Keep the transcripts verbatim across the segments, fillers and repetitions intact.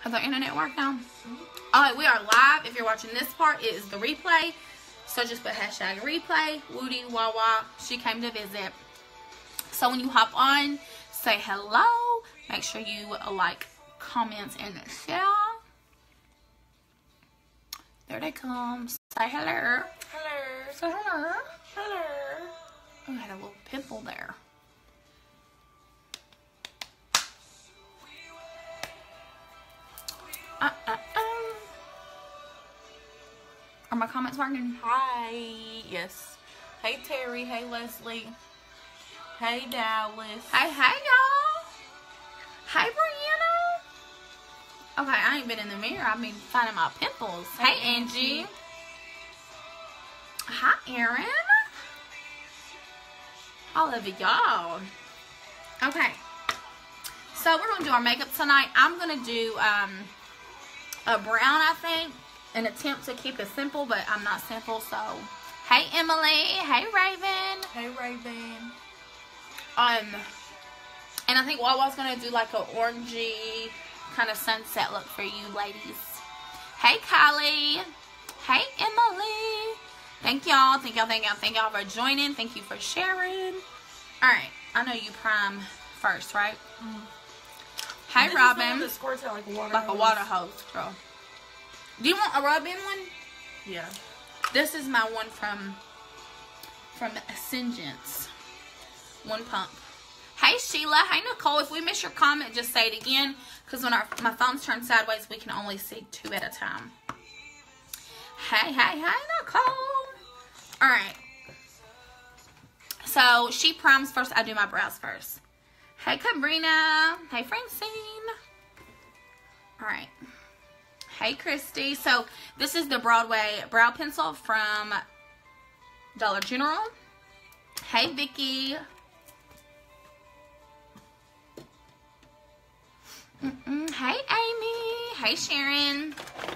Has our internet worked now? Mm-hmm. Alright, we are live. If you're watching this part, it is the replay. So just put hashtag replay. Woody Wawa, she came to visit. So when you hop on, say hello. Make sure you like, comment, and share. There they come. Say hello. Hello. Say hello. Hello. Oh, I had a little pimple there. Uh, uh, uh. Are my comments working? Hi. Yes. Hey, Terry. Hey, Leslie. Hey, Dallas. Hey, hey, y'all. Hey, Brianna. Okay, I ain't been in the mirror. I've been finding my pimples. Hey, hey Angie. Angie. Hi, Erin. All of y'all. Okay. So, we're going to do our makeup tonight. I'm going to do um, a brown, I think. An attempt to keep it simple, but I'm not simple, so. Hey, Emily. Hey, Raven. Hey, Raven. Um, and I think Wawa's going to do like an orangey kind of sunset look for you ladies. Hey, Kylie. Hey, Emily. Thank y'all. Thank y'all, thank y'all, thank y'all for joining. Thank you for sharing. Alright, I know you prime first, right? Mm. Hey, this Robin. Is the one that squirts out like a water like hose. a water hose, girl. Do you want a rub-in one? Yeah. This is my one from from Ascendance. One pump. Hey, Sheila. Hey, Nicole. If we miss your comment, just say it again. Because when our my phone's turned sideways, we can only see two at a time. Hey, hey, hey, Nicole. Alright. So, she primes first. I do my brows first. Hey, Cabrina. Hey, Francine. Alright. Hey, Christy. So, this is the Broadway brow pencil from Dollar General. Hey, Vicky. Mm-mm. Hey, Amy. Hey, Sharon.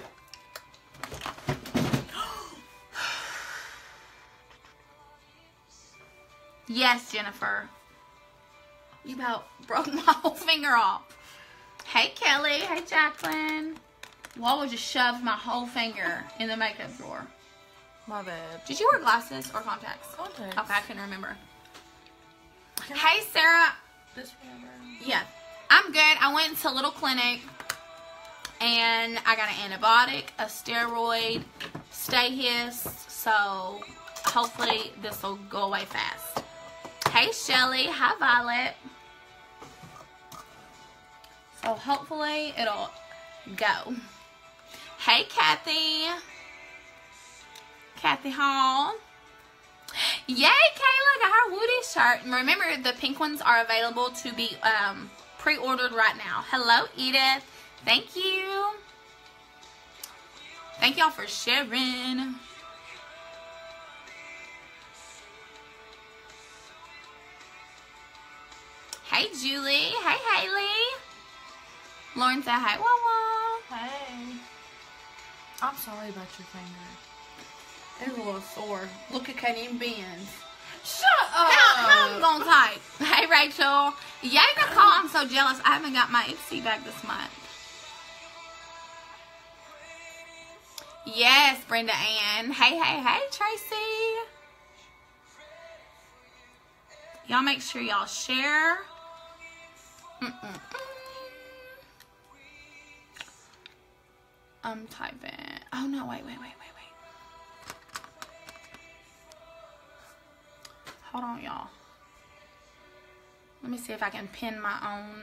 Yes, Jennifer. You about broke my whole finger off. Hey, Kelly. Hey, Jacqueline. Wawa just shoved my whole finger in the makeup drawer. My bad. Did you wear glasses or contacts? Contacts. Okay, I couldn't remember. Hey, Sarah. This one. Yeah. I'm good. I went to Little Clinic and I got an antibiotic, a steroid, stay hiss. So hopefully this will go away fast. Hey, Shelly. Hi, Violet. So hopefully it'll go. Hey, Kathy. Kathy Hall. Yay, Kayla got her Woody shirt. And remember, the pink ones are available to be um, pre-ordered right now. Hello, Edith. Thank you. Thank y'all for sharing. Hey, Julie. Hey, Haley. Lauren said hi. Wawa. Hey. I'm sorry about your finger. It's a little sore. Look, it can't even bend. Shut up. How, how I'm gonna type? Hey, Rachel. Yay, Nicole. I'm so jealous. I haven't got my Ipsy back this month. Yes, Brenda Ann. Hey, hey, hey, Tracy. Y'all make sure y'all share. Mm-mm-mm. I'm typing. Oh, no. Wait, wait, wait, wait, wait. Hold on, y'all. Let me see if I can pin my own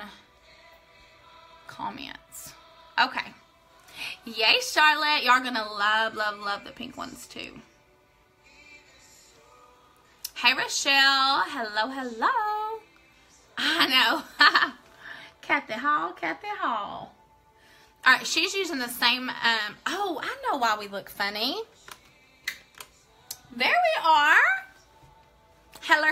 comments. Okay. Yay, Charlotte. Y'all gonna love, love, love the pink ones, too. Hey, Rochelle. Hello, hello. I know. Kathy Hall, Kathy Hall. Alright, she's using the same, um, oh, I know why we look funny. There we are. Hello,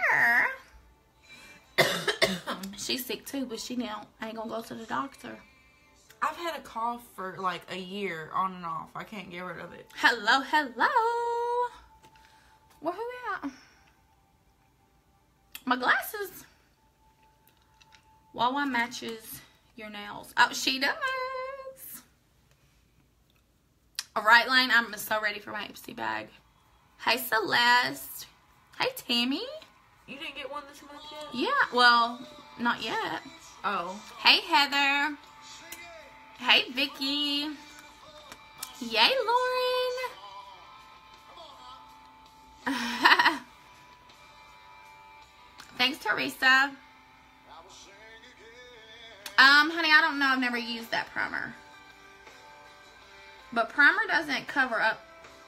hello. She's sick too, but she now ain't gonna go to the doctor. I've had a cough for like a year on and off. I can't get rid of it. Hello, hello. Where who at? My glasses. Wawa matches your nails. Oh, she does. All right, Lane. I'm so ready for my Ipsy bag. Hey, Celeste. Hey, Tammy. You didn't get one this month yet? Yeah. Well, not yet. Oh. Hey, Heather. Hey, Vicky. Yay, Lauren. Thanks, Teresa. Um, honey, I don't know. I've never used that primer. But primer doesn't cover up.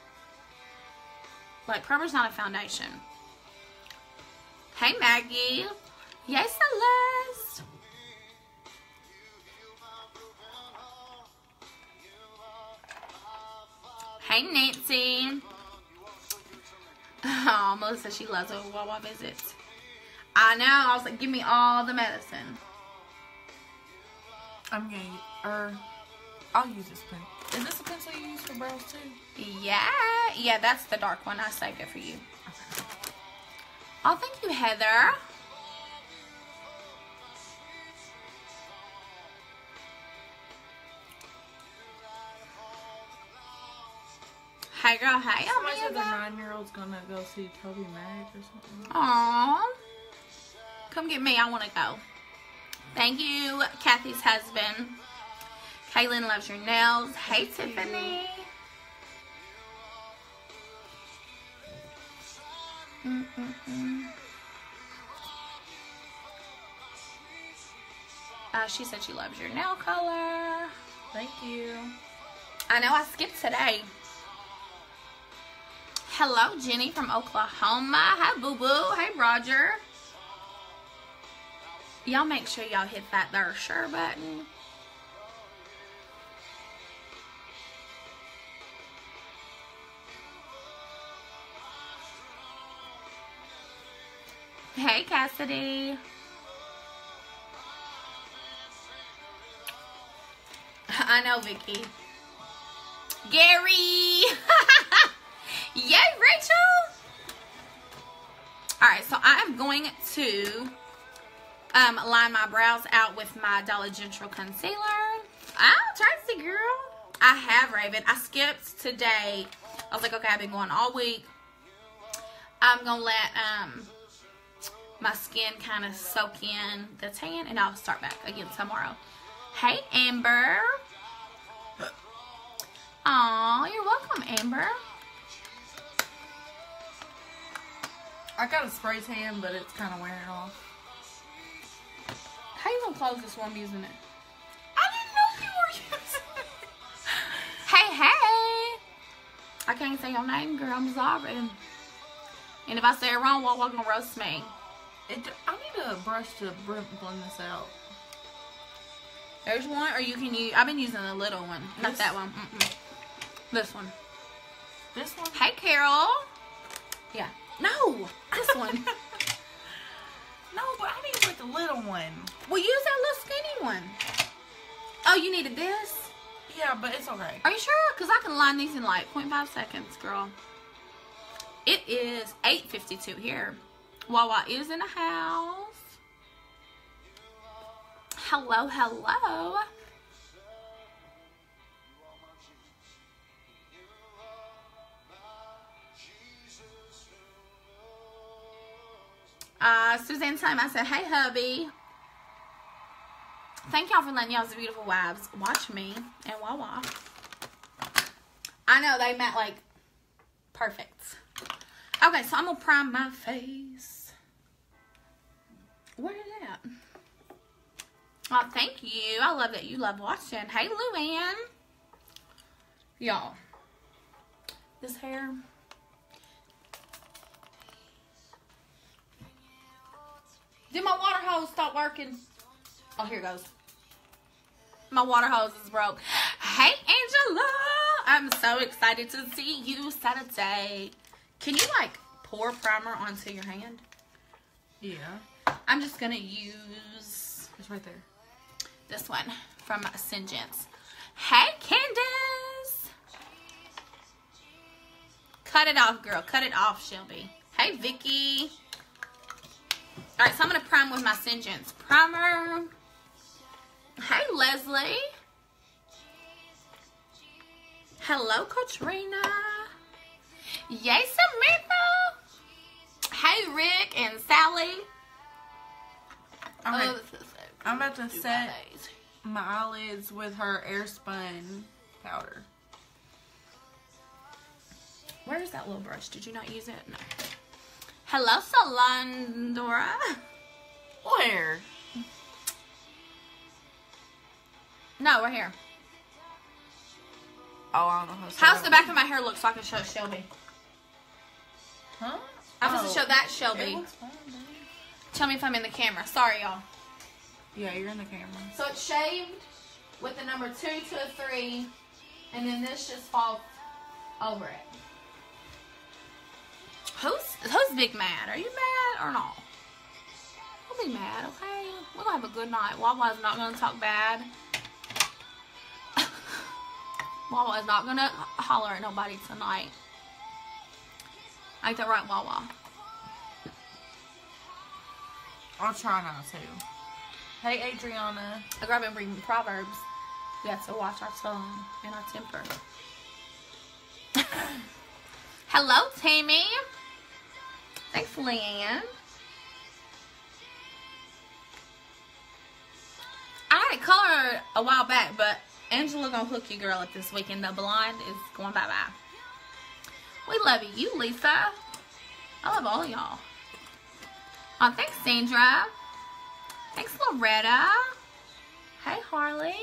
Like, primer's not a foundation. Hey, Maggie. Yay, Celeste. Hey, Nancy. Oh, Melissa, she loves a Wawa visits. I know. I was like, give me all the medicine. I'm gonna, or I'll use this pen. Is this a pencil you use for brows too? Yeah. Yeah, that's the dark one. I saved it for you. Okay. Oh, thank you, Heather. Hey, girl. Hey, Somebody said Amanda. the nine-year-old's gonna go see Toby Mag or something. Aww. Come get me. I want to go. Thank you, Kathy's husband. Kaylin loves your nails. Hey, Tiffany. Mm-mm-mm. Uh, she said she loves your nail color. Thank you. I know I skipped today. Hello, Jenny from Oklahoma. Hi, Boo Boo. Hey, Roger. Y'all make sure y'all hit that there share button. Hey, Cassidy. I know, Vicky. Gary. Yay, Rachel. Alright, so I'm going to um, line my brows out with my Dollar General concealer. Oh, Tracy, girl. I have, Raven. I skipped today. I was like, okay, I've been going all week. I'm going to let um, my skin kind of soak in the tan, and I'll start back again tomorrow. Hey, Amber. Aw, you're welcome, Amber. I got a spray tan, but it's kind of wearing off. How you gonna close this while I'm using it? I didn't know you were using it. Hey, hey. I can't say your name, girl. I'm sorry. And if I say it wrong, well, gonna roast me. It, I need a brush to blend this out. There's one, or you can use. I've been using the little one, not This? that one. Mm-mm. This one. This one? Hey, Carol. Yeah. No, this one. No, but I need like the little one. Well, use that little skinny one. Oh, you needed this? Yeah, but it's okay. Are you sure? Because I can line these in like zero point five seconds, girl. It is eight fifty-two here. Wawa is in the house. Hello, hello. Uh, Suzanne Time, I said, hey, hubby. Thank y'all for letting y'all's beautiful wives watch me and Wawa. I know, they met like perfect. Okay, so I'm going to prime my face. Where is it at? Oh, thank you. I love that you love watching. Hey, Luann. Y'all. This hair. Did my water hose stop working? Oh, here it goes. My water hose is broke. Hey, Angela. I'm so excited to see you Saturday. Can you, like, pour primer onto your hand? Yeah. I'm just going to use... It's right there. This one from Sinjance. Hey, Candace. Cut it off, girl. Cut it off, Shelby. Hey, Vicky. All right, so I'm going to prime with my Sinjance primer. Hey, Leslie. Hello, Katrina. Yay, Samantha. Hey, Rick and Sally. Alright, Oh, this is so I'm about to cute. set my eyelids with her Airspun powder. Where's that little brush? Did you not use it? No. Hello, Solandora. Where? No, right here. Oh, I don't know how to say How's that the back of my hair look so I can show Shelby? Huh? I'm supposed to show that It Shelby. looks fine, baby. Tell me if I'm in the camera. Sorry, y'all. Yeah, you're in the camera. So it's shaved with the number two to a three, and then this just falls over it. Who's who's big mad? Are you mad or not? Don't be mad, okay? We're gonna have a good night. Wawa's not gonna talk bad. Wawa is not gonna holler at nobody tonight. Ain't that right, Wawa? I'll try not to. Hey, Adriana. I grab and reading Proverbs. We have to watch our tongue and our temper. Hello, Tammy. Thanks, Leanne. I had it colored a while back, but Angela gonna hook you, girl, up this weekend. The blonde is going bye-bye. We love you, Lisa. I love all y'all. Oh, thanks, Sandra. Thanks, Loretta. Hey, Harley.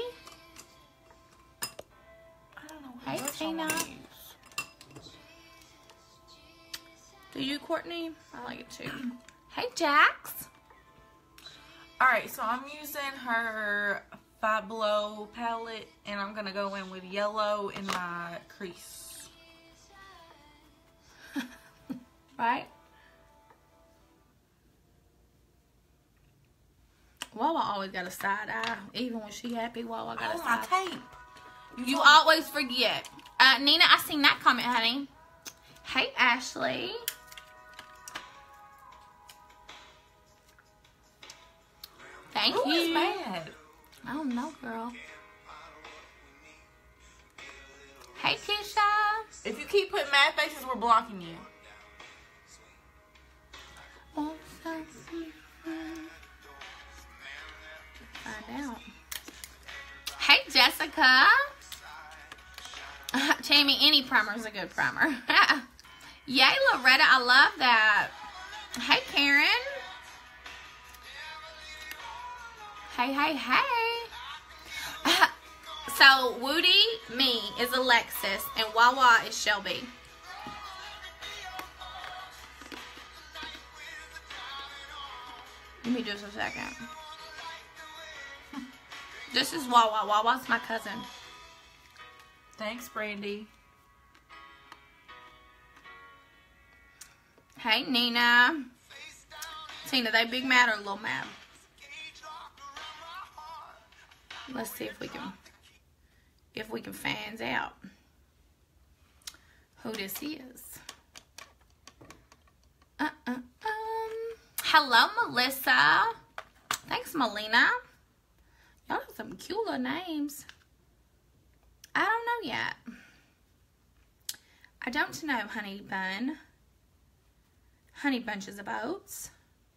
I don't know what Hey, brush I wanna Tina. use. Do you, Courtney? I like it too. Hey, Jax. Alright, so I'm using her Five Below palette, and I'm going to go in with yellow in my crease. Right? Wawa always got a side eye. Even when she happy, Wawa got Oh, a my side eye. tape. You always forget. Uh, Nina, I seen that comment, honey. Hey, Ashley. Thank Who you. is mad? I don't know, girl. Hey, Keisha. If you keep putting mad faces, we're blocking you. Find out. Hey, Jessica. Uh, Tammy, any primer is a good primer. Yay, Loretta. I love that. Hey, Karen. Hey, hey, hey. Uh, so, Woody, me, is Alexis, and Wawa is Shelby. Give me just a second. This is Wawa. Wawa's my cousin. Thanks, Brandy. Hey, Nina. Tina, they big mad or little mad? Let's see if we can, if we can find out who this is. Uh, uh, um. Hello, Melissa. Thanks, Melina. Y'all have some cute little names. I don't know yet. I don't know, Honey Bun. Honey Bunches of Oats.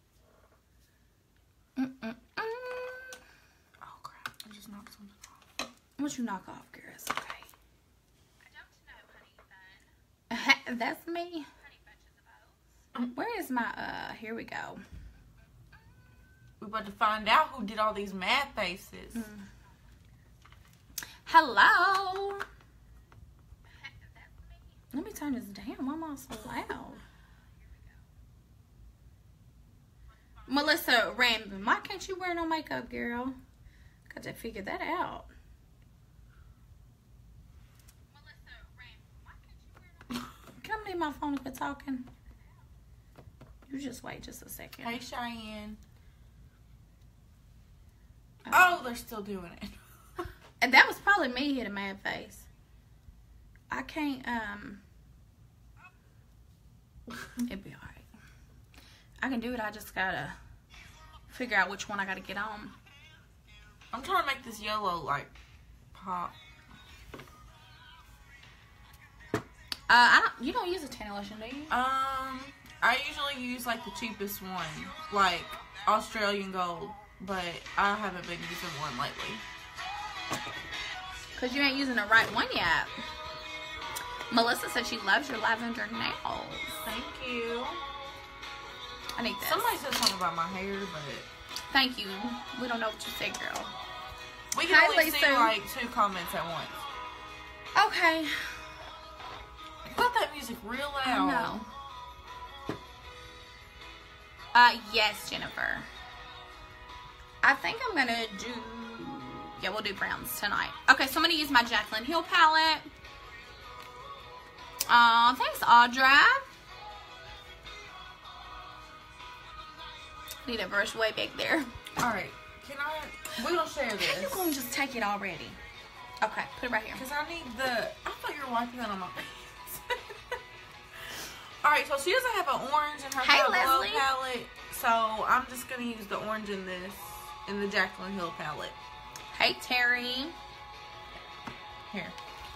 Mm-mm-mm. Oh, crap. I just knocked something off. What you knock off, girl? It's okay. I don't know, Honey Bun. That's me. Honey Bunches of Oats. Where is my, uh, here we go. We're about to find out who did all these mad faces. Mm. Hello. Let me turn this down. Why am I so loud? Melissa Rambin, why can't you wear no makeup, girl? Got to figure that out. Melissa Rambin, why can't you wear no makeup? Come near my phone and quit talking. You just wait just a second. Hey, Cheyenne. Oh, they're still doing it. And that was probably me hitting mad face. I can't, um, it'd be alright. I can do it, I just gotta figure out which one I gotta get on. I'm trying to make this yellow, like, pop. I don't. You don't use a tanning lotion, do you? Um, I usually use like the cheapest one, like Australian Gold, but I haven't been using one lately. Cause you ain't using the right one yet. Melissa said she loves your lavender nails. Thank you. I need this. Somebody said something about my hair, but thank you. We don't know what you said, girl. we can Hi, only Lisa. see like two comments at once. Okay. Got that music real loud. I know. Uh, yes, Jennifer. I think I'm gonna do. Yeah, we'll do browns tonight. Okay, so I'm gonna use my Jaclyn Hill palette. Uh, thanks, Audra. Need a brush way back there. Alright, can I... We're gonna share this. How you gonna just take it already? Okay, put it right here. Because I need the... I thought you were wiping that on my face. Alright, so she doesn't have an orange in her Hey, Glow Leslie. palette. So I'm just gonna use the orange in this, in the Jaclyn Hill palette. Hey, Terry. Here.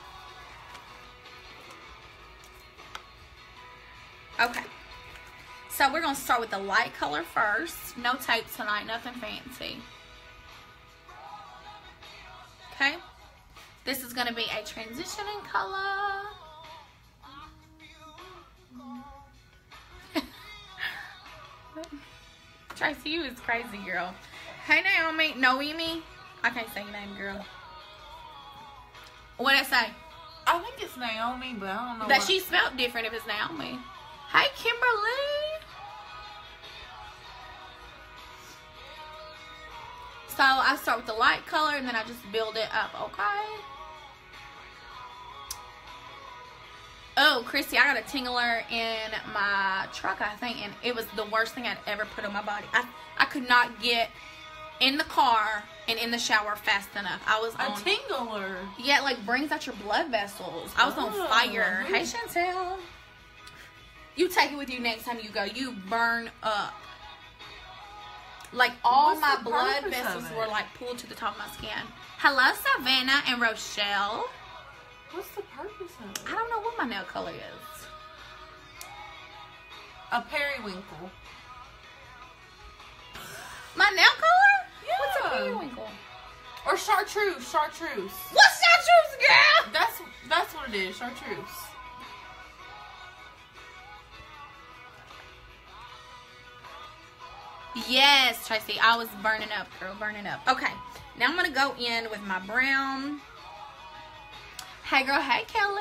Okay. So we're going to start with the light color first. No tape tonight. Nothing fancy. Okay. This is going to be a transitioning color. Tracy, you is crazy, girl. Hey, Naomi. Noemi. I can't say your name, girl. What did I say? I think it's Naomi, but I don't know That what... she spelled different if it's Naomi. Hey, Kimberly. So I start with the light color and then I just build it up, okay? Oh, Christy, I got a tingler in my truck, I think, and it was the worst thing I'd ever put on my body. I, I could not get in the car and in the shower fast enough. I was A on... tingler? Yeah, it like brings out your blood vessels. I was on Oh. fire. Hey, Chantel. You take it with you next time you go. You burn up. Like all What's my the blood purpose of vessels it? were like pulled to the top of my skin. Hello, Savannah and Rochelle. What's the purpose of it? I don't know what my nail color is. A periwinkle. My nail color? Yeah. What's a periwinkle? Or chartreuse. Chartreuse. What's chartreuse, girl? That's that's what it is. Chartreuse. Yes, Tracy. I was burning up, girl. Burning up. Okay. Now I'm going to go in with my brown. Hey, girl. Hey, Kelly.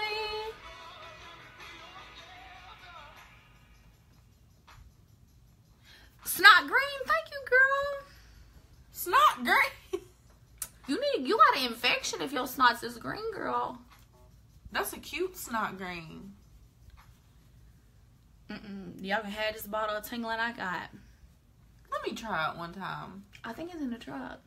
Snot green. Thank you, girl. Snot green. You need, you got an infection if your snots is green, girl. That's a cute snot green. Mm-mm. Y'all can have this bottle of tingling I got. Let me try it one time. I think it's in the truck.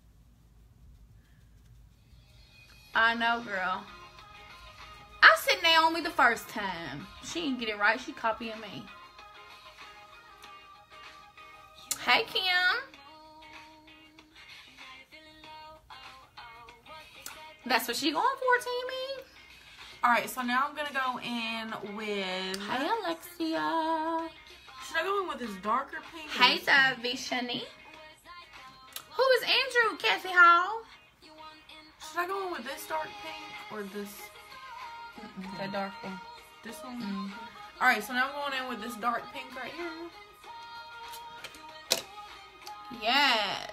I know, girl. I said Naomi the first time. She didn't get it right. She copying me. Hey, Kim. That's what she going for, Timmy. Alright, so now I'm going to go in with... Hey, Alexia. Should I go in with this darker pink? Hey, Davishani. Who is Andrew, Kathy Hall? Should I go in with this dark pink or this? The dark one. This one? Mm-hmm. Alright, so now I'm going in with this dark pink right here. Yes.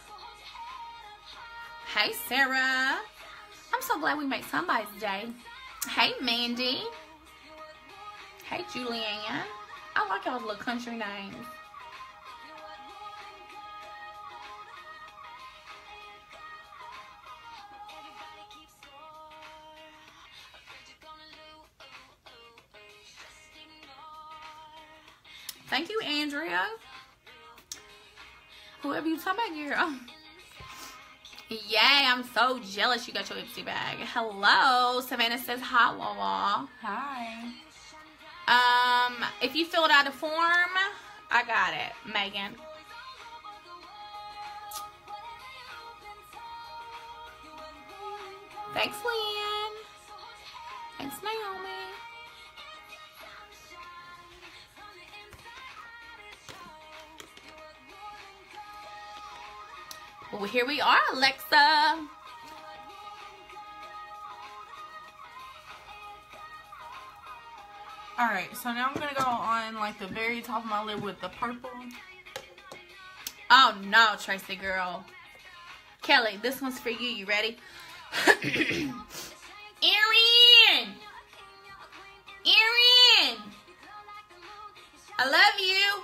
Hey, Sarah. I'm so glad we made somebody's day. Hey, Mandy. Hey, Julianne. I like y'all's little country names. Thank you, Andrea. Whoever you talking about, girl. Yay, I'm so jealous you got your Ipsy bag. Hello. Savannah says hi, Wawa. Hi. Um, if you filled out a form, I got it, Megan. Thanks, Leanne. Thanks, Naomi. Well, here we are, Alexa. Alright, so now I'm going to go on like the very top of my lid with the purple. Oh no, Tracy girl. Kelly, this one's for you. You ready? Erin! Erin! I love you.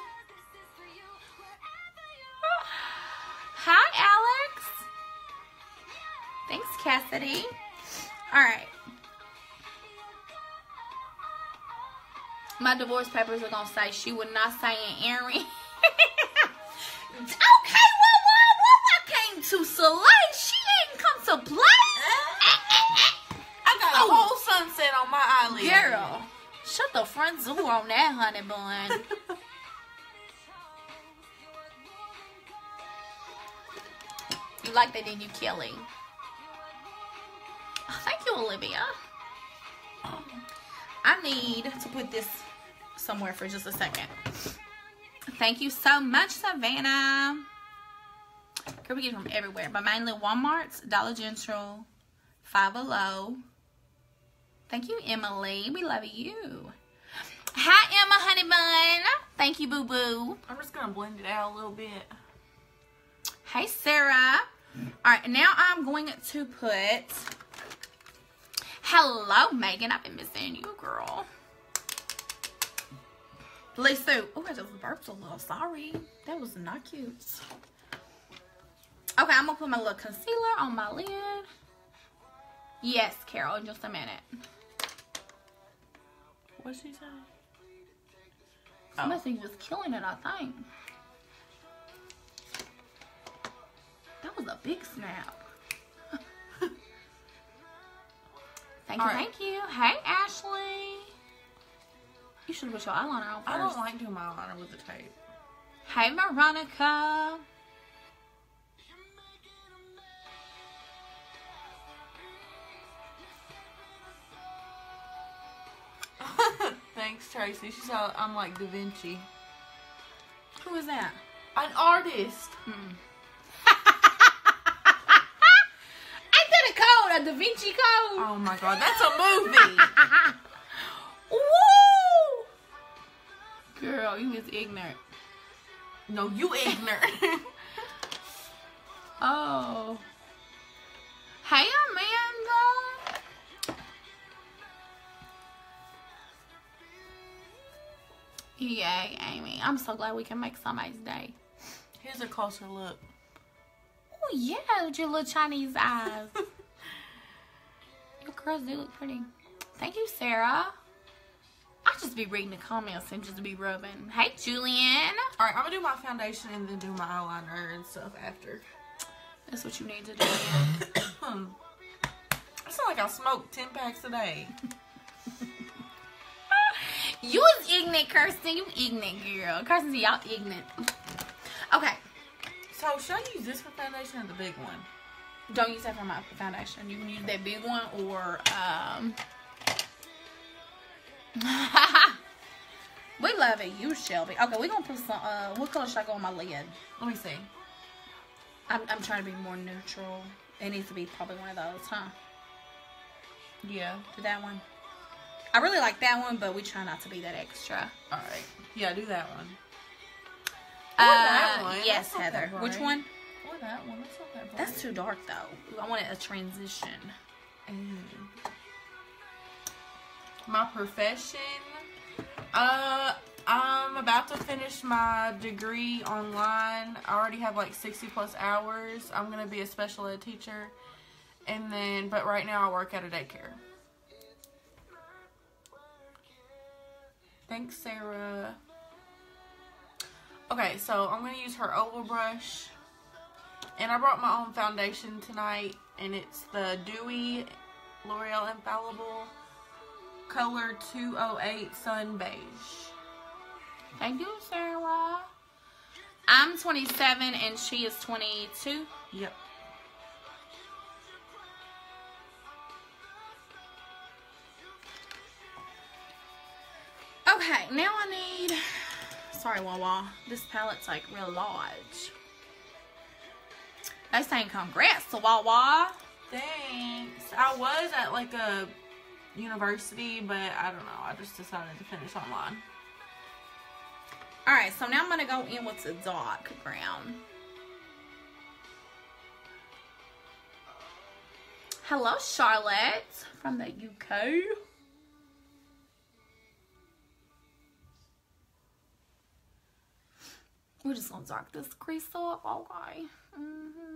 Hi, Alex. Thanks, Cassidy. Alright. My divorce papers are going to say she would not say an Erin. Okay, well, well, well, I came to Soleil. She ain't come to play. I got a whole sunset on my eyelid. Girl, shut the front door on that, honey bun. You like that, didn't you, Kelly? Oh, thank you, Olivia. I need to put this somewhere for just a second. Thank you so much, Savannah. Girl, we get them from everywhere, but mainly Walmart's, Dollar General, Five Below. Thank you, Emily. We love you. Hi, Emma, honey bun. Thank you, boo boo. I'm just gonna blend it out a little bit. Hey, Sarah. All right, now I'm going to put. Hello, Megan. I've been missing you, girl. Lisa. Oh, I just burped a little. Sorry. That was not cute. Okay, I'm going to put my little concealer on my lid. Yes, Carol, in just a minute. What'd she say? Somebody think was killing it, I think. That was a big snap. Thank you, right. thank you. Hey, Ashley. You should have put your eyeliner on first. I don't like doing my eyeliner with the tape. Hey, Veronica. Thanks, Tracy. She said I'm like Da Vinci. Who is that? An artist. Hmm. Ain't that a code? A Da Vinci Code? Oh my god, that's a movie. Woo! Girl, you is ignorant. No, you ignorant. Oh. Hey, Amanda. Yay, Amy. I'm so glad we can make somebody's day. Here's a closer look. Oh, yeah, with your little Chinese eyes. Your girls do look pretty. Thank you, Sarah. I just be reading the comments and just be rubbing. Hey, Julian. All right, I'm gonna do my foundation and then do my eyeliner and stuff after. That's what you need to do. I sound like I smoke ten packs a day. You was ignorant, Kirsten. You ignorant, girl. Kirsten, y'all ignorant. Okay. So, should I use this for foundation or the big one? Don't use that for my foundation. You can use that big one or, um... we love it. You, Shelby. Okay, we're going to put some, uh, what color should I go on my lid? Let me see. I'm, I'm trying to be more neutral. It needs to be probably one of those, huh? Yeah. Do that one. I really like that one, but we try not to be that extra. Alright. Yeah, do that one. Uh, Or that one. yes, That's not Heather. that bright. Which one? Or that one. That's not that bright. That's too dark, though. I want it a transition. Mm. My profession. Uh, I'm about to finish my degree online. I already have like sixty plus hours. I'm going to be a special ed teacher. And then, but right now I work at a daycare. Thanks, Sarah. Okay, so I'm going to use her oval brush. And I brought my own foundation tonight. And it's the Dewy L'Oreal Infallible color two oh eight Sun Beige. Thank you, Sarah. I'm twenty-seven and she is twenty-two. Yep. Okay, now I need... Sorry, Wawa. This palette's like real large. They saying congrats to Wawa. Thanks. I was at like a university, but I don't know. I just decided to finish online. Alright, so now I'm going to go in with the dark brown. Hello, Charlotte from the U K. We're just going to dark this crease up. Okay. Mm-hmm.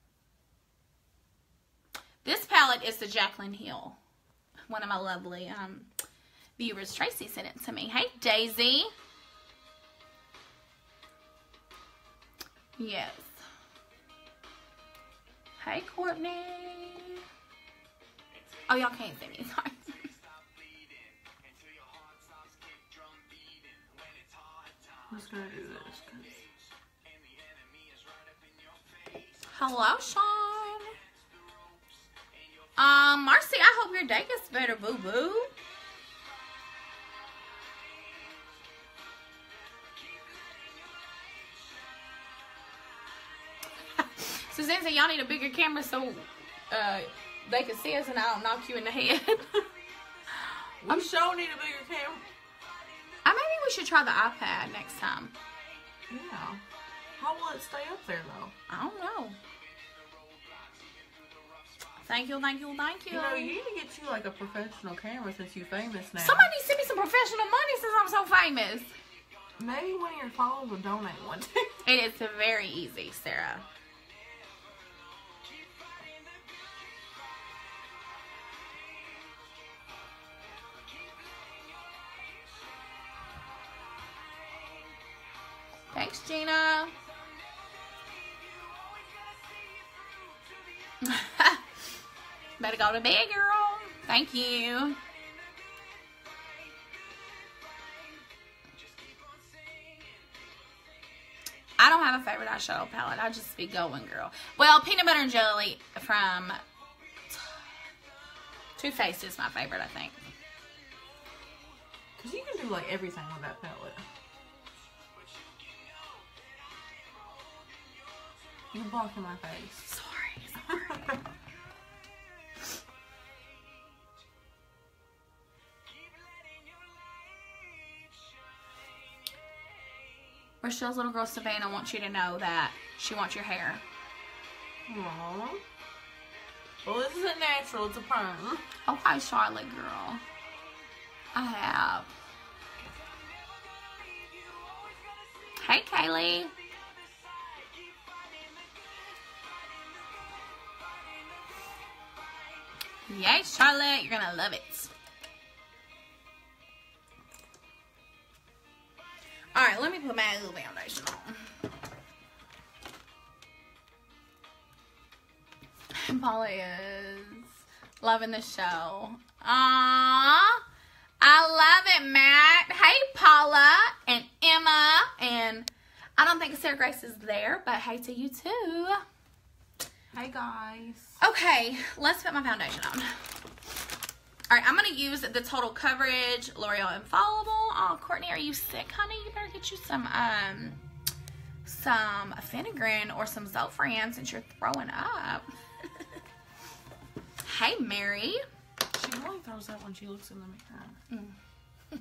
This palette is the Jaclyn Hill. One of my lovely um, viewers. Tracy sent it to me. Hey, Daisy. Yes. Hey, Courtney. Oh, y'all can't see me. Sorry. I'm just gonna do this. Hello, Sean. Um, Marcy, I hope your day gets better, boo-boo. Suzanne said y'all need a bigger camera so uh, they can see us and I don't knock you in the head. We sure need a bigger camera. I maybe we should try the iPad next time. Yeah. How will it stay up there though? I don't know. Thank you, thank you, thank you. You know, you need to get you like a professional camera since you're famous now. Somebody send me some professional money since I'm so famous. Maybe one of your followers will donate one. It is very easy, Sarah. Thanks, Gina. Better go to bed, girl. Thank you. I don't have a favorite eyeshadow palette. I just be going, girl. Well, Peanut Butter and Jelly from Too Faced is my favorite, I think. Because you can do like everything with that palette. You're blocking my face. Sorry. sorry. Rochelle's little girl Savannah wants you to know that she wants your hair. Aww. Well, this isn't natural. It's a perm. Okay, Charlotte girl. I have. Hey, Kaylee. Yay, Charlotte. You're going to love it. Alright, let me put my little foundation on. Paula is loving the show. Aww. I love it, Matt. Hey, Paula and Emma. And I don't think Sarah Grace is there, but hey to you too. Hey, guys. Okay, let's put my foundation on. Alright, I'm going to use the Total Coverage L'Oreal Infallible. Oh, Courtney, are you sick, honey? You better get you some, um, some Finagrin or some Zofran since you're throwing up. Hey, Mary. She only throws up when she looks in the mirror. Mm.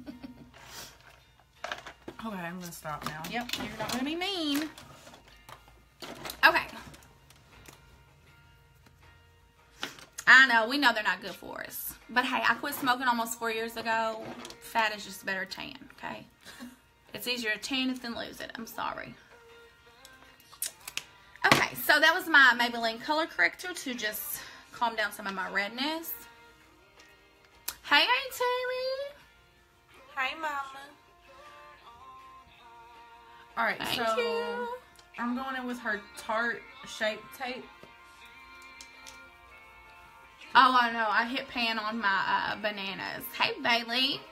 Okay, I'm going to stop now. Yep, you're not going to be mean. Okay. I know, we know they're not good for us. But hey, I quit smoking almost four years ago. Fat is just a better tan, okay? It's easier to tan it than lose it. I'm sorry. Okay, so that was my Maybelline color corrector to just calm down some of my redness. Hey, Aunt Taylor. Hi, Mama. Alright, Thank so you. I'm going in with her Tarte Shape Tape. Oh, I know. I hit pan on my uh, bananas. Hey, Bailey.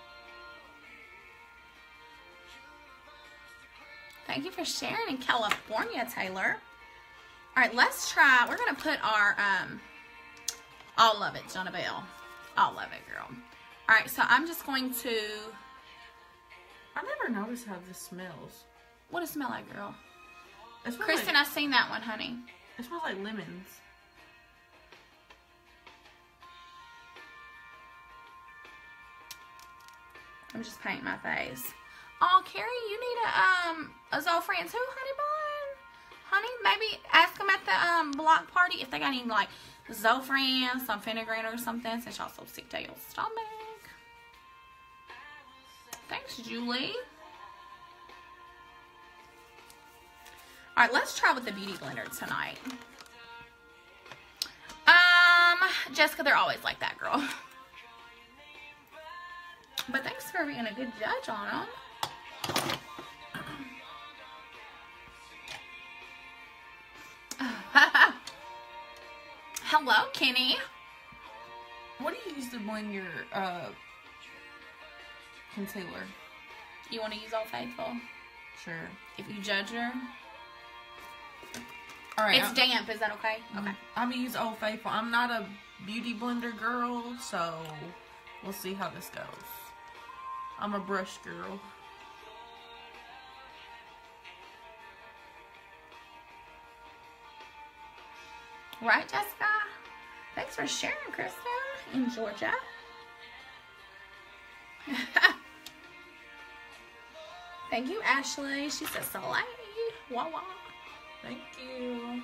Thank you for sharing in California, Taylor. All right, let's try. We're going to put our, um, all of it, Jonabelle. All of it, girl. All right, so I'm just going to. I never noticed how this smells. What does it smell like, girl? It smells Kristen, like, I've seen that one, honey. It smells like lemons. I'm just painting my face. Oh, Carrie, you need a um a Zofran too, honey bun. Honey, maybe ask them at the um block party if they got any like Zofran, some Phenergan or something, since y'all so sick to your stomach. Thanks, Julie. All right, let's try with the Beauty Blender tonight. Um, Jessica, they're always like that, girl. But thanks for being a good judge on them. Hello, Kenny. What do you use to blend your uh, concealer? You want to use Old Faithful? Sure. If you judge her. All right. It's I'm, damp. Is that okay? Okay. I'm gonna use Old Faithful. I'm not a beauty blender girl, so we'll see how this goes. I'm a brush girl. Right, Jessica? Thanks for sharing, Kristen, in Georgia. Thank you, Ashley. She said Soleil. Wah wah. Thank you.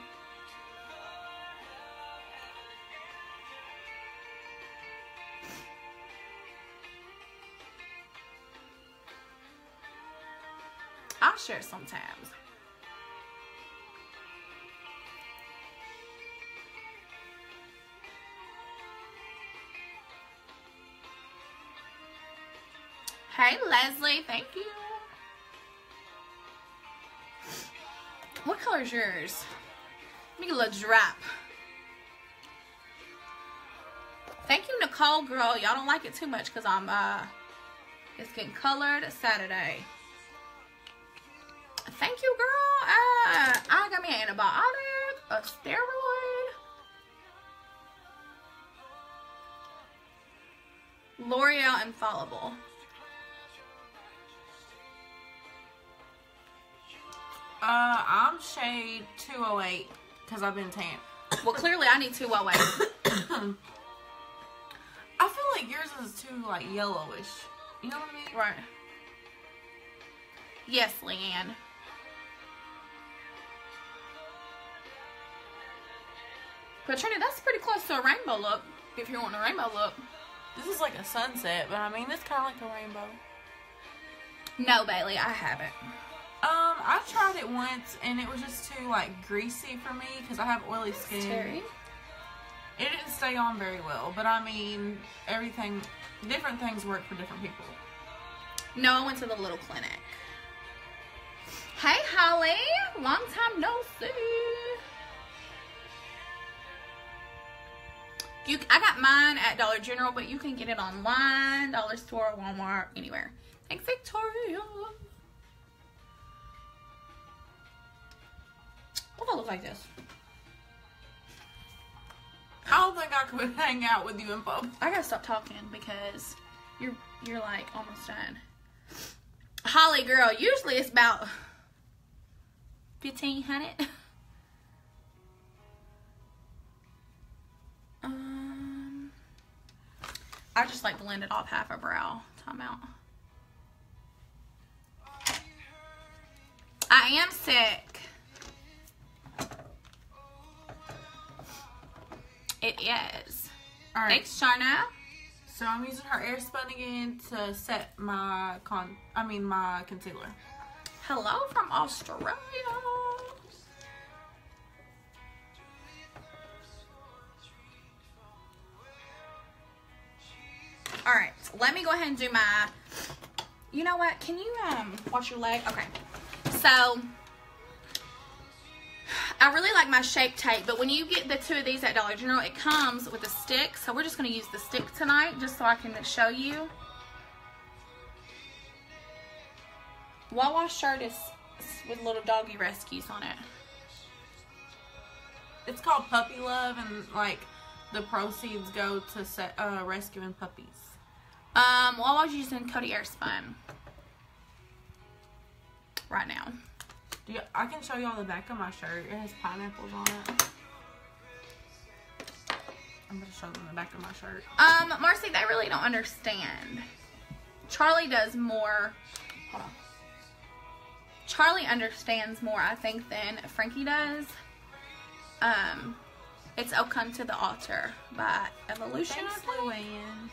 I'll share sometimes. Hey, Leslie. Thank you. What color is yours? Let me get a little drop. Thank you, Nicole, girl. Y'all don't like it too much because I'm, uh, it's getting colored Saturday. Thank you, girl. Uh, I got me an antibiotic, a steroid. L'Oreal Infallible. Uh, I'm shade two oh eight because I've been tan. Well, clearly I need two oh eight. I feel like yours is too, like, yellowish. You know what I mean? Right. Yes, Leanne. Katrina, that's pretty close to a rainbow look, if you want a rainbow look. This is like a sunset, but I mean, it's kind of like a rainbow. No, Bailey, I haven't. Um, I tried it once, and it was just too, like, greasy for me, because I have oily skin. Terry? It didn't stay on very well, but I mean, everything, different things work for different people. No, I went to the little clinic. Hey, Holly. Long time no see. You, I got mine at Dollar General, but you can get it online, Dollar Store, Walmart, anywhere. Thanks, Victoria. What if I look like this? I don't think I could hang out with you in public. I gotta stop talking because you're you're like almost done. Holly, girl, usually it's about fifteen hundred. Um, I just like blended off half a brow. Time out. I am sick. It is. All right. Thanks, Sharna. So I'm using her air spun again to set my con. I mean my concealer. Hello from Australia. All right, so let me go ahead and do my. You know what? Can you um wash your leg? Okay. So I really like my Shape Tape, but when you get the two of these at Dollar General, it comes with a stick. So we're just going to use the stick tonight just so I can show you. Wawa shirt is with little doggy rescues on it. It's called Puppy Love, and like the proceeds go to set, uh, rescuing puppies. Um, Wawa's using Cody Airspun right now. Do you, I can show y'all the back of my shirt. It has pineapples on it. I'm going to show them the back of my shirt. Um, Marcy, they really don't understand. Charlie does more. Hold on. Charlie understands more, I think, than Frankie does. Um, it's "Oh Come to the Altar" by Evolution. Thanks, Luann.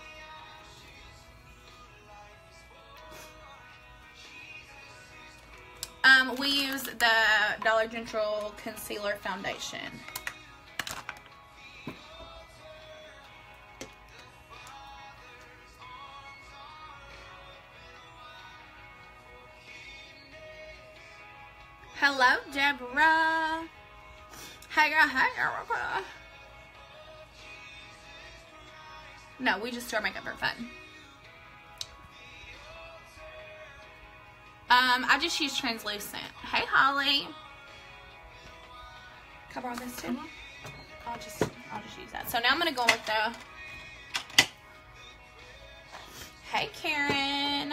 Um, we use the Dollar General Concealer Foundation. Hello, Deborah. Hey, girl, hey, girl. No, we just do our makeup for fun. Um, I just use translucent. Hey, Holly. Can I borrow this too? Mm-hmm. I'll just, I'll just use that. So now I'm gonna go with the. Hey, Karen.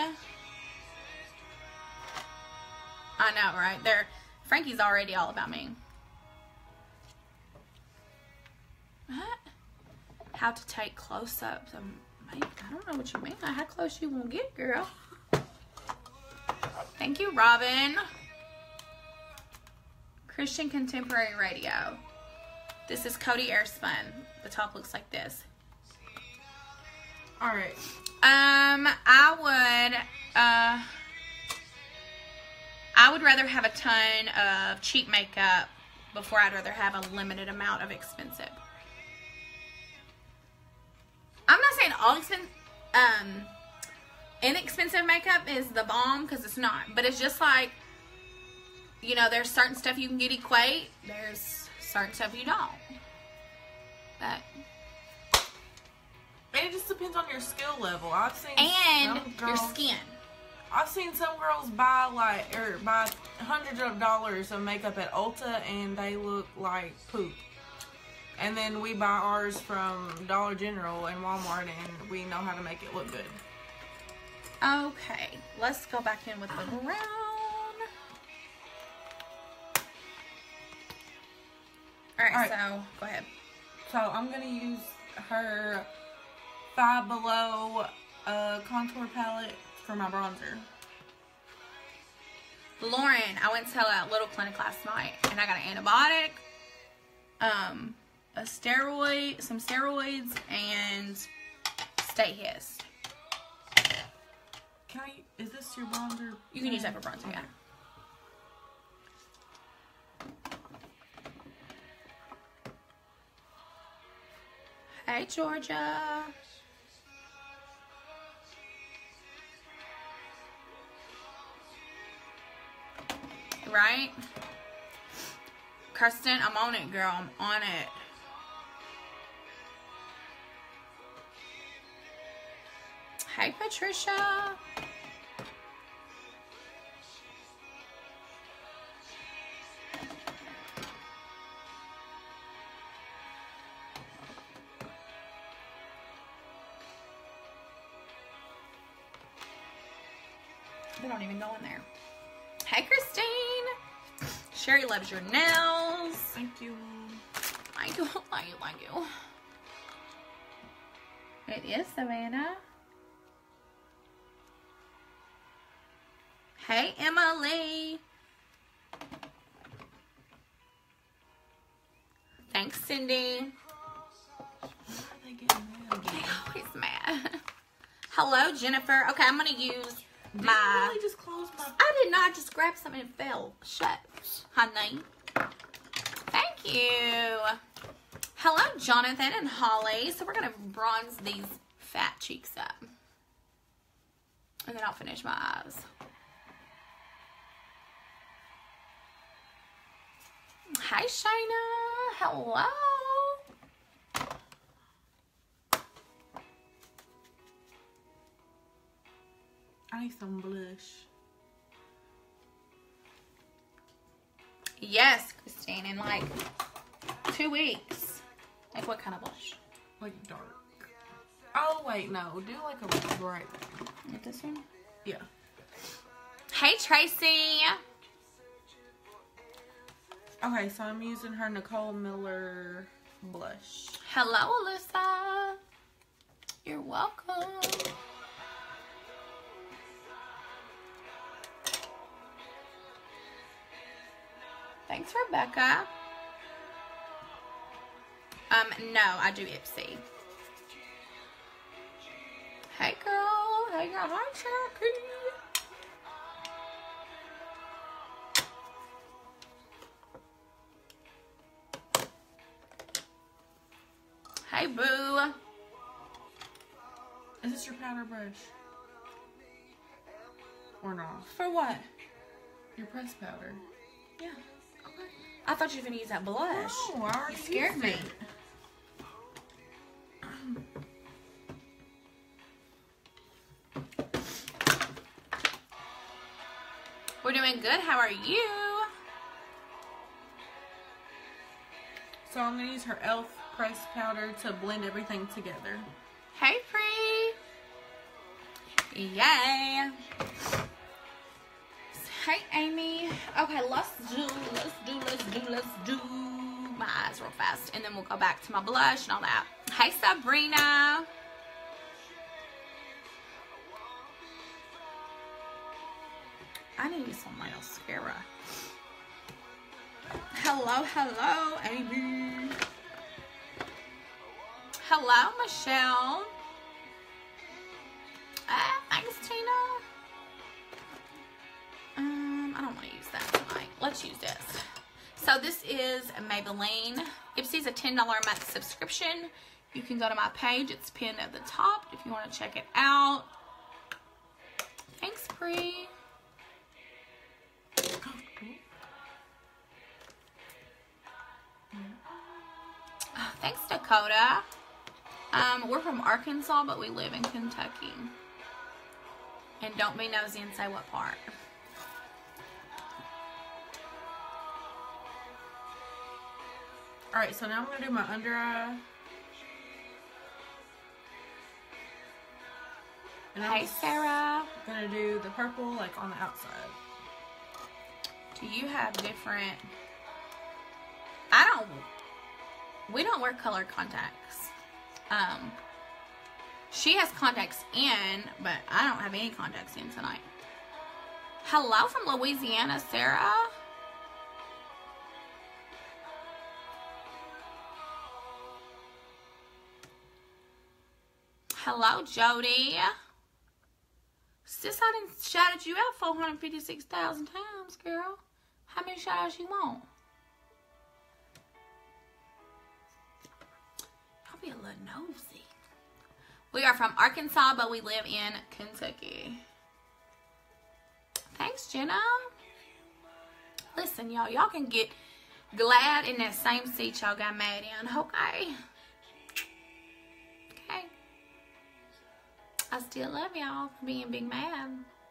I know, right? There, Frankie's already all about me. What? How to take close-ups? Um, I don't know what you mean. How close you won't get, girl? Thank you, Robin. Christian Contemporary Radio. This is Cody Airspun. The top looks like this. All right. Um, I would, uh, I would rather have a ton of cheap makeup before I'd rather have a limited amount of expensive. I'm not saying all expensive, um, inexpensive makeup is the bomb, because it's not. But it's just like, you know, there's certain stuff you can get equate. There's certain stuff you don't. But it just depends on your skill level. I've seen and some girls, your skin. I've seen some girls buy like or buy hundreds of dollars of makeup at Ulta and they look like poop. And then we buy ours from Dollar General and Walmart and we know how to make it look good. Okay, let's go back in with the brown. Alright, All right. so go ahead. So I'm going to use her Five Below uh, contour palette for my bronzer. Lauren, I went to that little clinic last night and I got an antibiotic, um, a steroid, some steroids, and Stay Hissed. Can I, is this your bronzer? You can use that for bronzer, yeah. Hey, Georgia. Right? Kirsten, I'm on it, girl. I'm on it. Hey, Patricia. They don't even go in there. Hey, Christine. Sherry loves your nails. Thank you. Thank you. Thank you. Thank you. It is Savannah. Hey, Emily. Thanks, Cindy. Why are they getting mad again? They're always mad. Hello, Jennifer. Okay, I'm going to use Did my... you really just close my... I did not just grab something and fell. Shut, honey. Thank you. Hello, Jonathan and Holly. So we're going to bronze these fat cheeks up. And then I'll finish my eyes. Hi, Shayna. Hello. I need some blush. Yes, Christine. In like two weeks. Like what kind of blush? Like dark. Oh, wait, no. Do like a bright. Like this one? Yeah. Hey, Tracy. Okay, so I'm using her Nicole Miller blush. Hello, Alyssa. You're welcome. Thanks, Rebecca. Um, no, I do Ipsy. Hey, girl. Hey, girl. Hi, Cherokee. Hey, boo. Is this your powder brush? Or not? For what? Your press powder. Yeah. Okay. I thought you were going to use that blush. Oh, I already You scared used me. it. We're doing good. How are you? So I'm going to use her e l f press powder to blend everything together. Hey, Free. Yay. Hey, Amy. Okay, let's do, let's do, let's do, let's do my eyes real fast. And then we'll go back to my blush and all that. Hey, Sabrina. I need some mascara. Hello, hello, Amy. Hello, Michelle. Ah, thanks, Tina. Um, I don't want to use that tonight. Let's use this. So this is Maybelline. Ipsy's a ten dollar a month subscription. You can go to my page. It's pinned at the top if you want to check it out. Thanks, Bree. Oh, thanks, Dakota. Um, we're from Arkansas, but we live in Kentucky. And don't be nosy and say what part. Alright, so now I'm going to do my under eye. And I'm Hey, Sarah. going to do the purple like on the outside. Do you have different... I don't... We don't wear colored contacts. Um, she has contacts in, but I don't have any contacts in tonight. Hello from Louisiana, Sarah. Hello, Jody. Sis, I didn't shouted you out four hundred fifty-six thousand times, girl. How many shout-outs you want? I'll be a little nosy. We are from Arkansas, but we live in Kentucky. Thanks, Jenna. Listen, y'all. Y'all can get glad in that same seat y'all got mad in. Okay? Okay. I still love y'all for being big mad.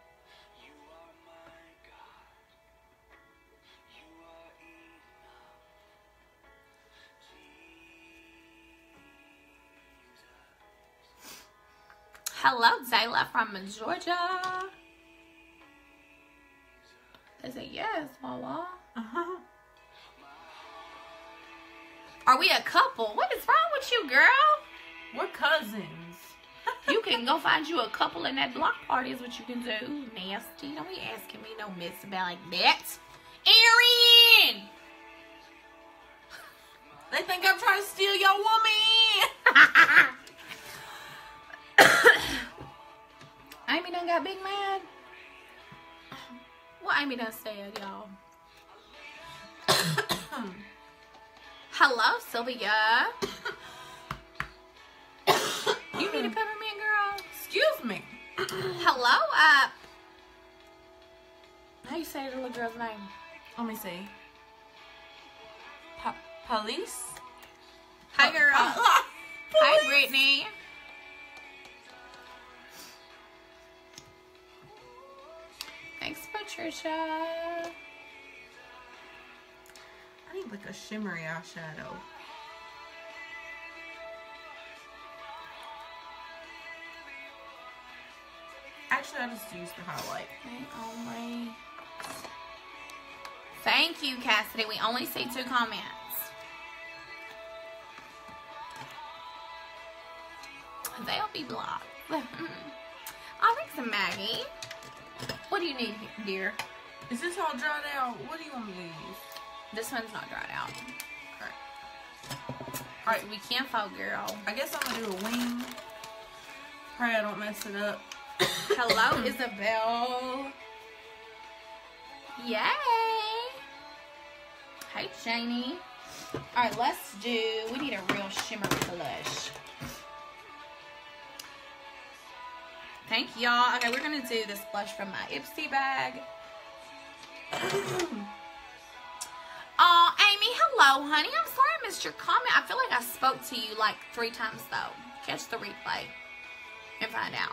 Hello, Zayla from Georgia. They say yes, Wawa. Uh-huh. Are we a couple? What is wrong with you, girl? We're cousins. You can go find you a couple in that block party is what you can do. Nasty. Don't be asking me no mess about like that. Erin! They think I'm trying to steal your woman. Amy done got big mad. What Amy done said, y'all? Hello, Sylvia. You need a peppermint, girl? Excuse me. Hello, uh... how you say the little girl's name? Let me see. Pa police? Hi, girl. Uh, uh, Hi, police. Brittany. Thanks, Patricia. I need like a shimmery eyeshadow. Actually, I just used the highlight. Okay, only Thank you, Cassidy. We only see two comments. They'll be blocked. Oh, thanks, Maggie. What do you need, dear? Is this all dried out? What do you want me to use? This one's not dried out. Alright. Alright. We can't fall, girl. I guess I'm gonna do a wing. Pray I don't mess it up. Hello, Isabel. Yay. Hey, Janie. Alright, let's do, we need a real shimmer blush. Thank y'all. Okay, we're going to do this blush from my Ipsy bag. Oh, Amy, hello, honey. I'm sorry I missed your comment. I feel like I spoke to you like three times, though. Catch the replay and find out.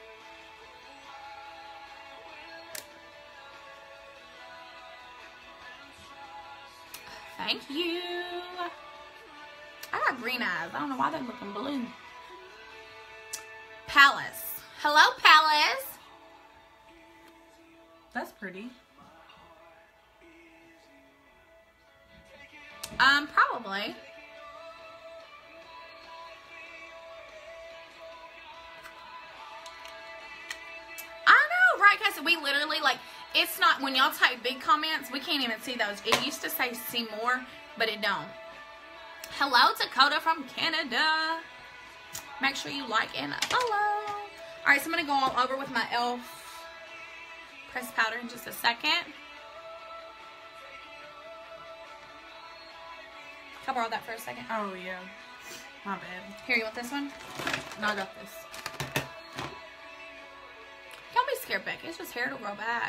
Thank you. I got green eyes. I don't know why they're looking blue. Palace. Hello, Palace. That's pretty. Um, probably. I know, right, guys? We literally, like, it's not, when y'all type big comments, we can't even see those. It used to say see more, but it don't. Hello, Dakota from Canada. Make sure you like and follow. All right, so I'm going to go all over with my e l f pressed powder in just a second. Can I borrow that for a second? Oh, yeah. My bad. Here, you want this one? No, I got this. Don't be scared, Becky. It's just hair to grow back.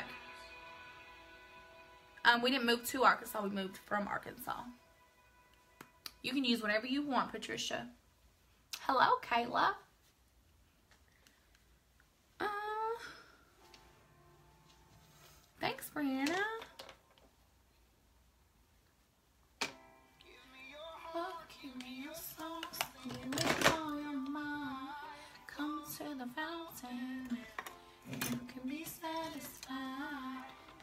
Um, we didn't move to Arkansas. We moved from Arkansas. You can use whatever you want, Patricia. Hello, Kayla. Uh, thanks, Brianna. Oh, give me your sauce. Give me all your mind. Come to the fountain. You can be satisfied.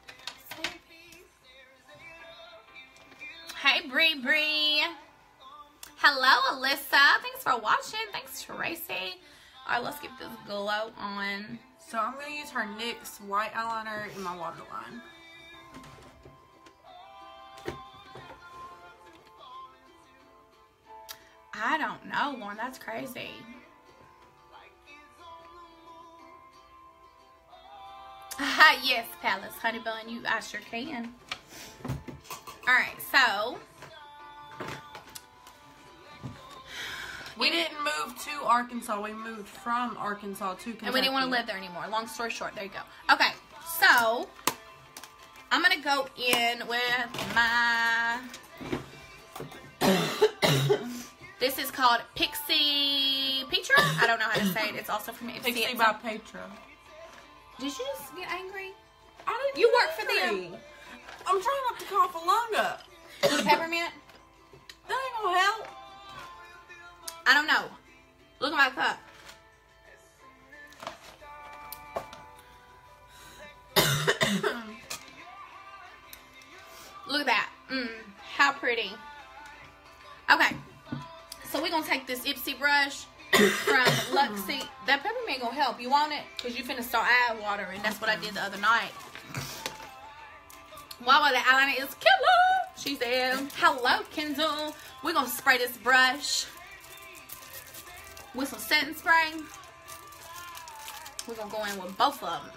Hey, Bree Bree. Hello, Alyssa. Thanks for watching. Thanks, Tracy. All right, let's get this glow on. So I'm going to use her NYX white eyeliner in my waterline. I don't know, Lauren. That's crazy. Yes, Palace, honey bun, you I sure can. All right, so we didn't move to Arkansas. We moved from Arkansas to Kentucky. And we didn't want to live there anymore. Long story short, there you go. Okay, so I'm gonna go in with my. This is called Pixie Petra. I don't know how to say it. It's also from Ipsy. Pixie by Petra. Did you just get angry? I didn't. You work for them. I'm trying not to cough a lung up. Is it peppermint? That ain't gonna help. I don't know. Look at my cup. Look at that. Mmm, how pretty. Okay. So we're going to take this Ipsy brush from Luxie. That peppermint going to help. You want it? Because you finna start eye watering. That's what I did the other night. Wow, the eyeliner is killer. She said, hello, Kendall. We're going to spray this brush with some setting spray. We're going to go in with both of them.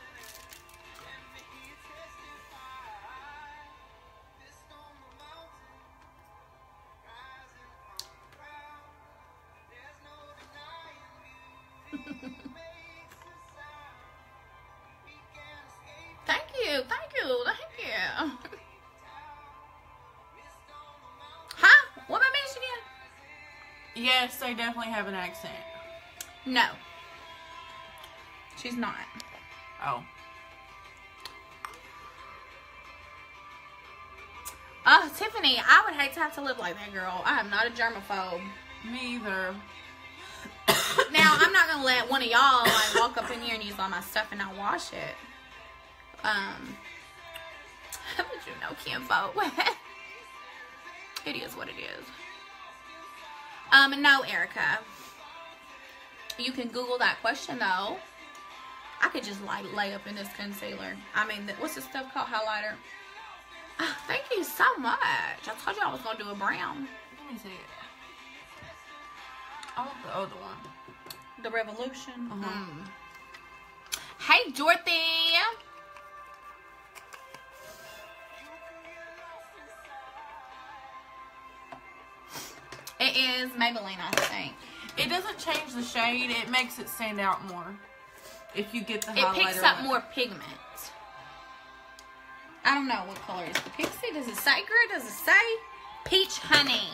Thank you, thank you, thank you. Huh? What am I mentioning? Yes, they definitely have an accent. No. She's not. Oh. Oh, Tiffany, I would hate to have to live like that, girl. I am not a germaphobe. Me either. Now, I'm not going to let one of y'all like walk up in here and use all my stuff and not wash it. Um, But you know, Kimbo. It is what it is. Um, no, Erica. You can Google that question, though. I could just like lay up in this concealer. I mean, what's this stuff called? Highlighter. Oh, thank you so much. I told you I was going to do a brown. Let me see it. I want the other one. The Revolution. Uh-huh. Mm. Hey, Dorothy. It is Maybelline, I think. It doesn't change the shade. It makes it stand out more. If you get the It highlighter. picks up one. more pigment. I don't know what color is the Pixie. Does it say green? Does it say peach honey?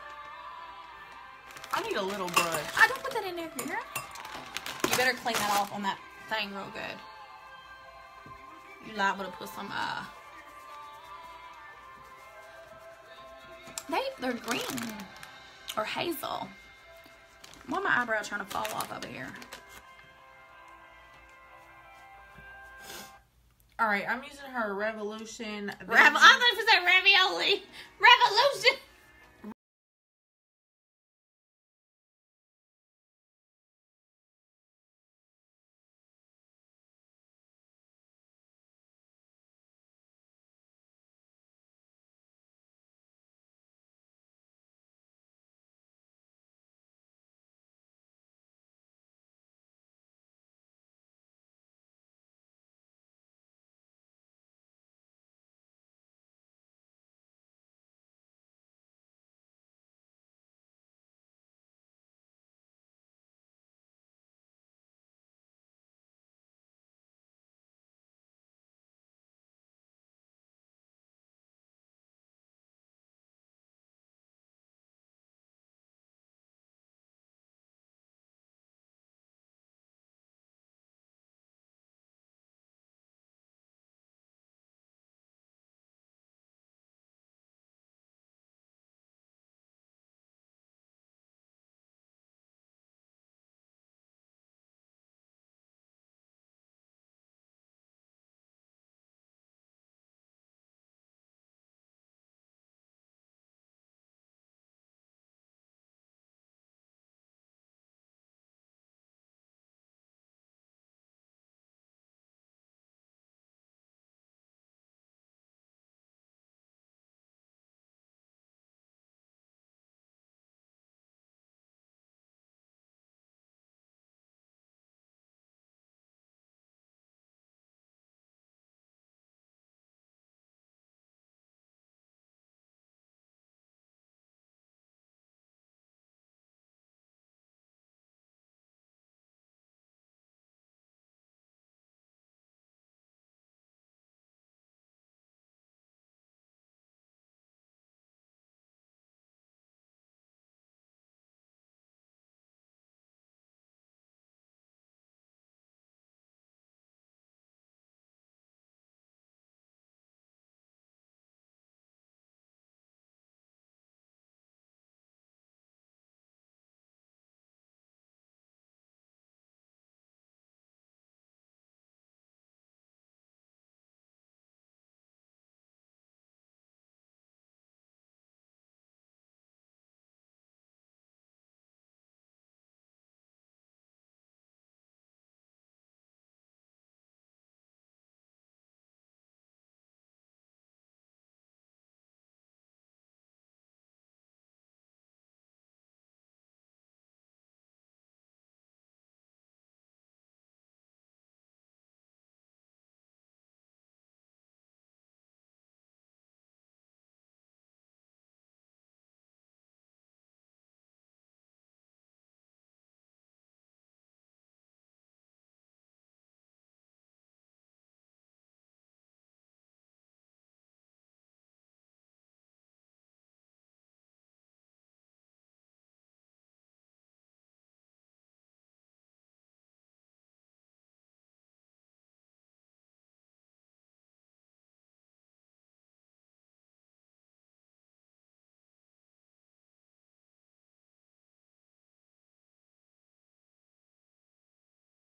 I need a little brush. I don't put that in there, girl. You better clean that off on that thing real good. You liable to put some, uh... They, they're green. Or hazel. Why my eyebrow trying to fall off over here? Alright, I'm using her Revolution. Rav- I'm going to say ravioli. Revolution.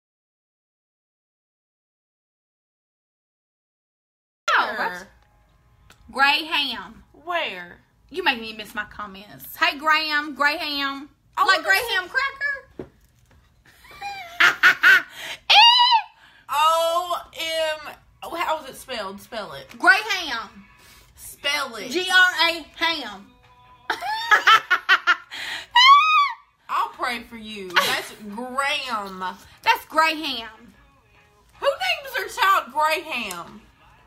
Her. Graham. Where? You make me miss my comments. Hey, Graham. Graham. I Like wanna Graham cracker? O M. How was it spelled? Spell it. Graham. Spell it. G R A ham. I'll pray for you. That's Graham. That's Graham. Who names their child Graham?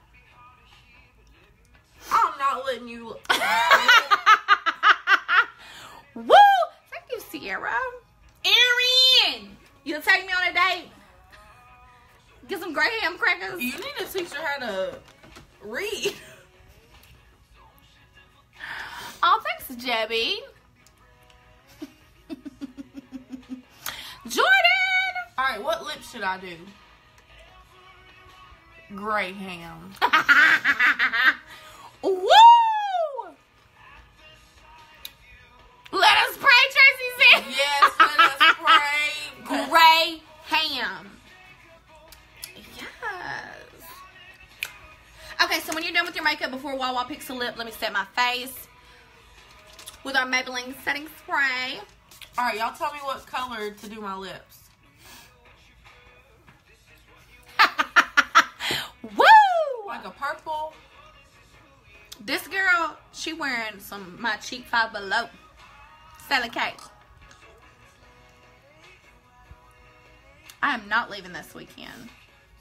I'm not letting you. Woo! Thank you, Sierra. Erin! You'll take me on a date? Get some Graham crackers? You need to teach her how to read. Oh, thanks, Jebby. Jordan! Alright, what lips should I do? Graham. Woo! Let us pray, Tracy said. Yes, let us pray. Gray ham. Yes. Okay, so when you're done with your makeup, before Wawa picks a lip, let me set my face with our Maybelline setting spray. Alright, y'all tell me what color to do my lips. Woo! Like a purple. This girl, she wearing some My Cheek Five Below. Selling cake. I am not leaving this weekend.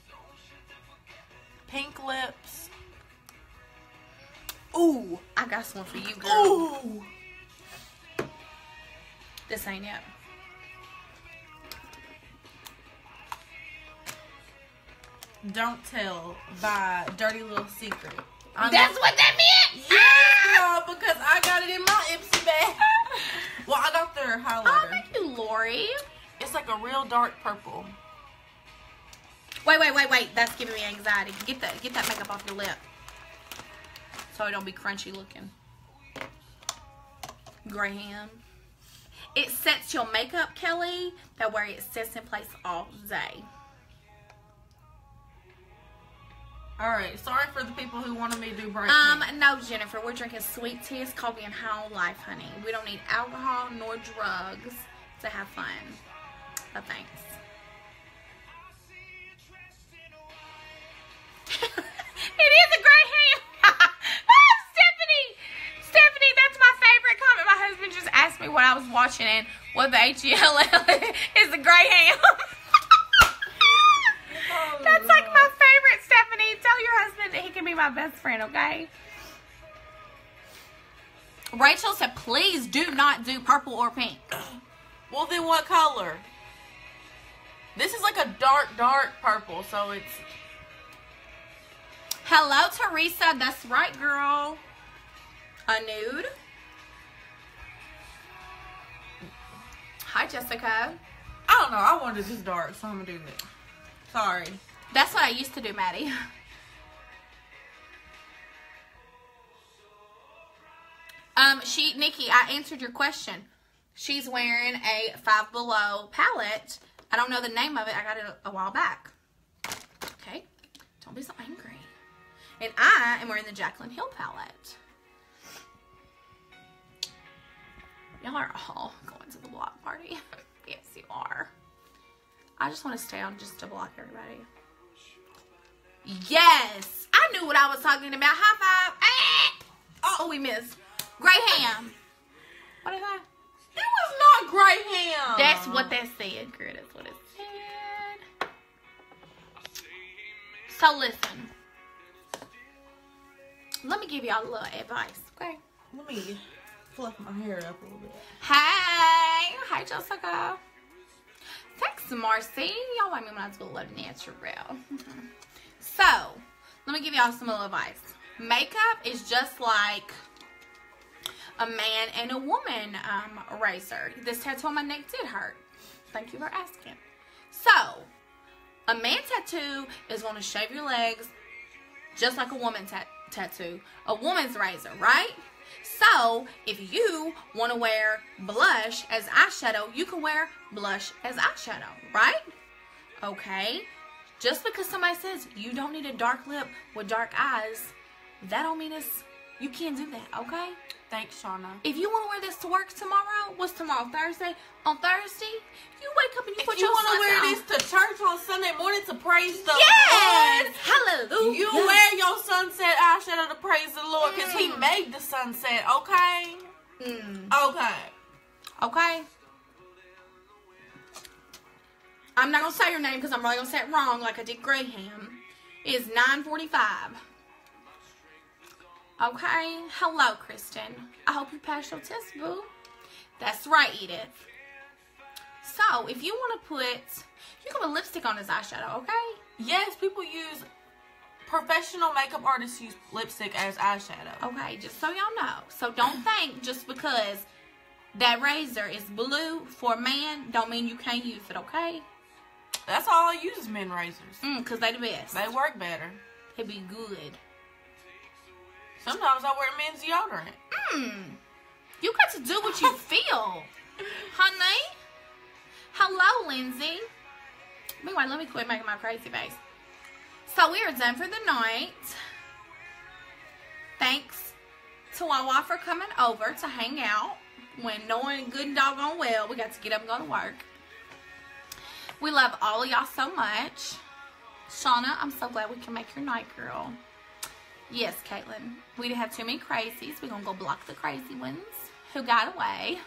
Pink lips. Ooh, I got one for you, girl. Ooh. This ain't it. Don't Tell by Dirty Little Secret. I That's know- what that meant? Yes, girl, because I got it in my Ipsy bag. Well, I got their Oh, highlighter. thank you, Lori. It's like a real dark purple. Wait, wait, wait, wait. That's giving me anxiety. Get that, get that makeup off your lip, so it don't be crunchy looking. Graham. It sets your makeup, Kelly. That way it sits in place all day. Alright, sorry for the people who wanted me to do break. Um, no, Jennifer. We're drinking sweet tea. It's called being high on life, honey. We don't need alcohol nor drugs to have fun. But thanks. It is a great ham. Ah, Stephanie! Stephanie, that's my favorite comment. My husband just asked me what I was watching and what the H E L L is a gray ham. Oh, That's like Lord. my favorite, Stephanie. Tell your husband that he can be my best friend, okay? Rachel said, please do not do purple or pink. Well, then what color? This is like a dark, dark purple, so it's... Hello, Teresa. That's right, girl. A nude. Hi, Jessica. I don't know. I wanted this dark, so I'm going to do it. Sorry. That's what I used to do, Maddie. Um, she, Nikki, I answered your question. She's wearing a Five Below palette. I don't know the name of it. I got it a, a while back. Okay. Don't be so angry. And I am wearing the Jaclyn Hill palette. Y'all are all going to the block party. Yes, you are. I just want to stay on just to block everybody. Yes! I knew what I was talking about. High five. Ah! Oh, we missed. Graham. What is that? It was not Graham. That's what that said, girl. That's what it said. So listen. Let me give y'all a little advice, okay? Let me fluff my hair up a little bit. Hey. Hi, Jessica. Thanks, Marcy. Y'all want me when I do a little natural. So, let me give y'all some little advice. Makeup is just like a man and a woman um, razor. This tattoo on my neck did hurt. Thank you for asking. So, a man tattoo is going to shave your legs just like a woman ta tattoo. A woman's razor, right? So, if you want to wear blush as eyeshadow, you can wear blush as eyeshadow, right? Okay. Just because somebody says you don't need a dark lip with dark eyes, that don't mean it's You can't do that, okay? Thanks, Shauna. If you want to wear this to work tomorrow, what's tomorrow, Thursday? On Thursday, you wake up and you If put you your want to sunset wear on. this to church on Sunday morning to praise the Yes! Lord, Hallelujah! you wear your sunset eyeshadow to praise the Lord because He Mm. made the sunset, okay? Mm. Okay. Okay? I'm not going to say your name because I'm really going to say it wrong like I did Graham. It is nine forty-five. Okay? Hello, Kristen. I hope you passed your test, boo. That's right, Edith. So, if you want to put... You can put lipstick on this eyeshadow, okay? Yes, people use... Professional makeup artists use lipstick as eyeshadow. Okay, just so y'all know. So, don't think just because that razor is blue for a man, don't mean you can't use it, okay? That's all I use is men razors. Mm, because they the best. They work better. They be good. Sometimes I wear men's deodorant. Mm. You got to do what you feel, honey. Hello, Lindsay. Meanwhile, let me quit making my crazy face. So we are done for the night. Thanks to Wawa for coming over to hang out. When knowing good and doggone well, we got to get up and go to work. We love all of y'all so much. Shauna, I'm so glad we can make your night, girl. Yes, Caitlin. We didn't have too many crazies. We're going to go block the crazy ones who got away.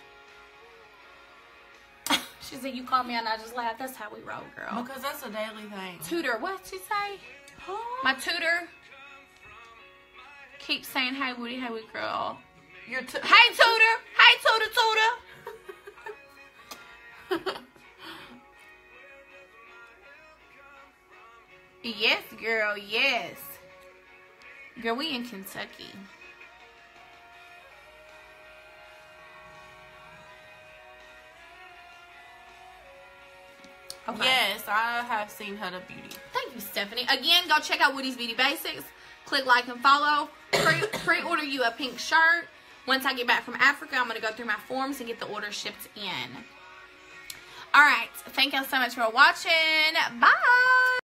She said, you called me and I just laughed. That's how we roll, girl. Because that's a daily thing. Tutor, what'd she say? My tutor keeps saying, hey, Woody, hey, Woody, girl. Your t- Hey, tutor. Hey, tutor, tutor. Yes, girl, yes. Girl, we in Kentucky. Okay. Yes, I have seen Huda Beauty. Thank you, Stephanie. Again, go check out Woody's Beauty Basics. Click like and follow. Pre- pre-order you a pink shirt. Once I get back from Africa, I'm going to go through my forms and get the order shipped in. All right. Thank y'all so much for watching. Bye.